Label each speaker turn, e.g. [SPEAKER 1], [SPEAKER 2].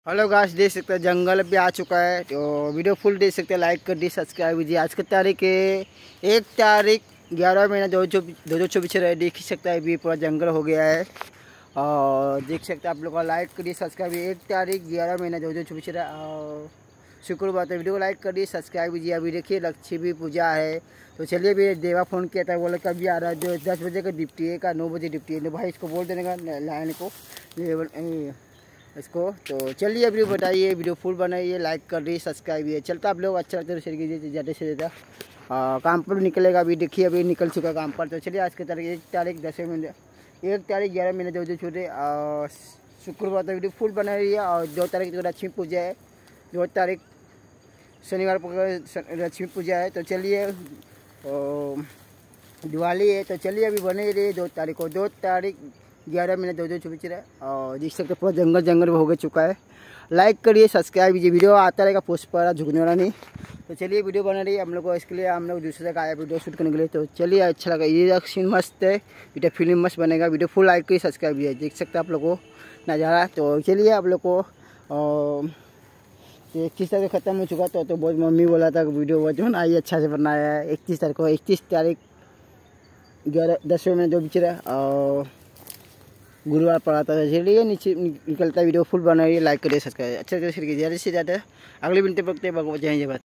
[SPEAKER 1] Hello guys, देख सकते हैं जंगल पे आ चुका है। तो वीडियो फुल देख सकते हैं, लाइक कर दी, सब्सक्राइब कीजिए। आज की तारीख है 1 तारीख 11 महीना 2024 है। देख ही सकता है अभी पूरा जंगल हो गया है और देख सकते हैं आप लोग का। लाइक करिए, सब्सक्राइब। 1 तारीख 11 महीना 2024 है और शुक्रवार। तो वीडियो को लाइक करिए, सब्सक्राइब कीजिए। अभी देखिए लक्ष्मी पूजा है। तो चलिए, अभी देवा फ़ोन किया था, बोला कभी आ रहा है। जो 10 बजे का डिप्टी है का 9 बजे डिप्टी है। भाई इसको बोल देने का लाइन को इसको। तो चलिए अभी बताइए, वीडियो फुल बनाइए, लाइक कर दीजिए, सब्सक्राइब कीजिए। चलता आप लोग अच्छा लगता है तो शेयर कीजिए ज़्यादा से ज़्यादा। काम पर निकलेगा अभी, देखिए अभी निकल चुका काम पर। तो चलिए आज की तारीख 1 तारीख 11 महीने 2024 शुक्रवार। तो वीडियो फुल बना रही है। और 2 तारीख को लक्ष्मी पूजा है। 2 तारीख शनिवार को लक्ष्मी पूजा है। तो चलिए दिवाली है। तो चलिए अभी बने रही 2 तारीख को। 2 तारीख 11 महीने 2024 है और देख सकते पूरा जंगल हो गया चुका है। लाइक करिए, सब्सक्राइब कीजिए। वीडियो आता रहेगा, पोस्ट पर झुकने वाला नहीं। तो चलिए वीडियो बना रही है हम लोग को। इसके लिए हम लोग दूसरे जगह आए वीडियो शूट करने के लिए। तो चलिए अच्छा लगा, ये सीन मस्त है, वीडियो फिल्म मस्त बनेगा। वीडियो फुल लाइक करिए, सब्सक्राइब कीजिए। देख सकते हैं आप लोग को नज़ारा। तो चलिए आप लोग को 31 तारीख ख़त्म हो चुका। तो बहुत मम्मी बोला था वीडियो बहुत जो ना ये अच्छा से बनाया है। 31 तारीख को 31 तारीख 10वें महीने 2024 और गुरुवार पड़ा था। चलिए नीचे निकलता वीडियो फुल बनाइए, लाइक करिए, सब्सक्राइब अच्छा से ज़्यादा। अगले वीडियो पर भगवत जय जय।